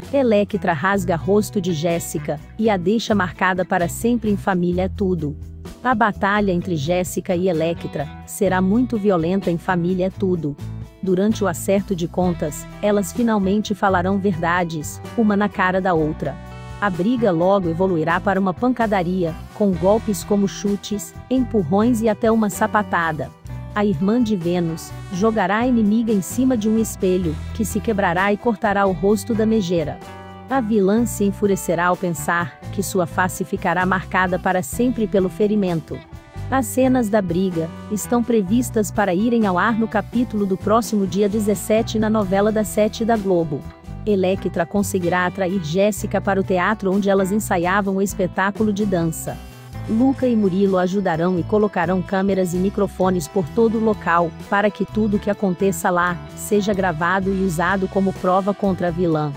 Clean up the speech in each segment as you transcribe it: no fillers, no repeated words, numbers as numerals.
Electra rasga rosto de Jéssica, e a deixa marcada para sempre em Família é Tudo. A batalha entre Jéssica e Electra será muito violenta em Família é Tudo. Durante o acerto de contas, elas finalmente falarão verdades, uma na cara da outra. A briga logo evoluirá para uma pancadaria, com golpes como chutes, empurrões e até uma sapatada. A irmã de Vênus jogará a inimiga em cima de um espelho, que se quebrará e cortará o rosto da megera. A vilã se enfurecerá ao pensar que sua face ficará marcada para sempre pelo ferimento. As cenas da briga estão previstas para irem ao ar no capítulo do próximo dia 17 na novela das 7 da Globo. Electra conseguirá atrair Jéssica para o teatro onde elas ensaiavam o espetáculo de dança. Luca e Murilo ajudarão e colocarão câmeras e microfones por todo o local, para que tudo que aconteça lá seja gravado e usado como prova contra a vilã.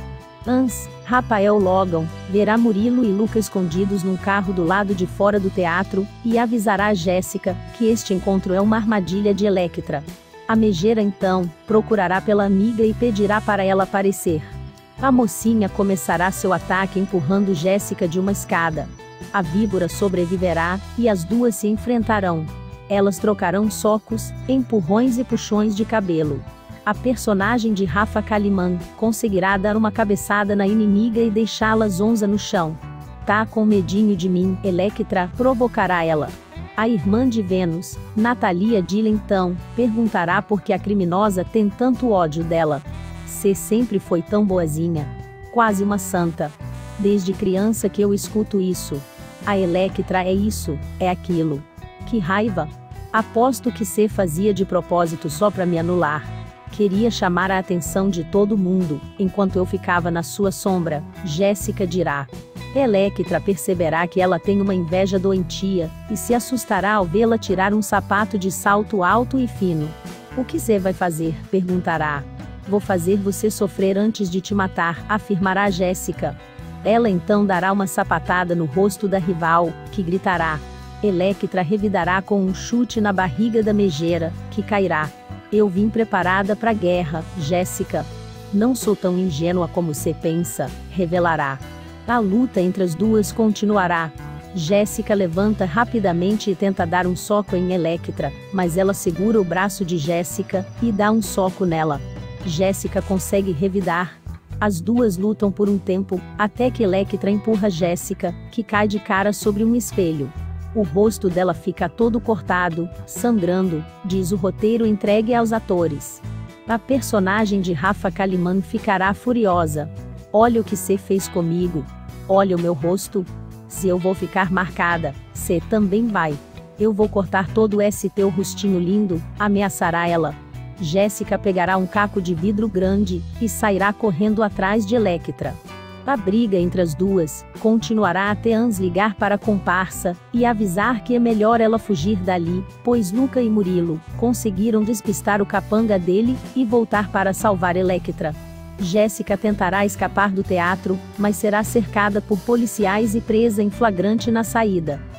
Rafael Logan verá Murilo e Luca escondidos num carro do lado de fora do teatro, e avisará a Jéssica que este encontro é uma armadilha de Electra. A megera então procurará pela amiga e pedirá para ela aparecer. A mocinha começará seu ataque empurrando Jéssica de uma escada. A víbora sobreviverá, e as duas se enfrentarão. Elas trocarão socos, empurrões e puxões de cabelo. A personagem de Rafa Kalimann conseguirá dar uma cabeçada na inimiga e deixá-la zonza no chão. Tá com medinho de mim, Electra provocará ela. A irmã de Vênus, Natalia Dilla então, perguntará por que a criminosa tem tanto ódio dela. Você sempre foi tão boazinha. Quase uma santa. Desde criança que eu escuto isso. A Electra é isso, é aquilo. Que raiva! Aposto que você fazia de propósito só pra me anular. Queria chamar a atenção de todo mundo, enquanto eu ficava na sua sombra, Jéssica dirá. Electra perceberá que ela tem uma inveja doentia, e se assustará ao vê-la tirar um sapato de salto alto e fino. O que você vai fazer? Perguntará. Vou fazer você sofrer antes de te matar, afirmará Jéssica. Ela então dará uma sapatada no rosto da rival, que gritará. Electra revidará com um chute na barriga da megera, que cairá. Eu vim preparada pra guerra, Jéssica. Não sou tão ingênua como você pensa, revelará. A luta entre as duas continuará. Jéssica levanta rapidamente e tenta dar um soco em Electra, mas ela segura o braço de Jéssica e dá um soco nela. Jéssica consegue revidar. As duas lutam por um tempo, até que Electra empurra Jéssica, que cai de cara sobre um espelho. O rosto dela fica todo cortado, sangrando, diz o roteiro entregue aos atores. A personagem de Rafa Kalimann ficará furiosa. Olha o que você fez comigo. Olha o meu rosto. Se eu vou ficar marcada, você também vai. Eu vou cortar todo esse teu rostinho lindo, ameaçará ela. Jéssica pegará um caco de vidro grande, e sairá correndo atrás de Electra. A briga entre as duas continuará até Hans ligar para a comparsa e avisar que é melhor ela fugir dali, pois Luca e Murilo conseguiram despistar o capanga dele e voltar para salvar Electra. Jéssica tentará escapar do teatro, mas será cercada por policiais e presa em flagrante na saída.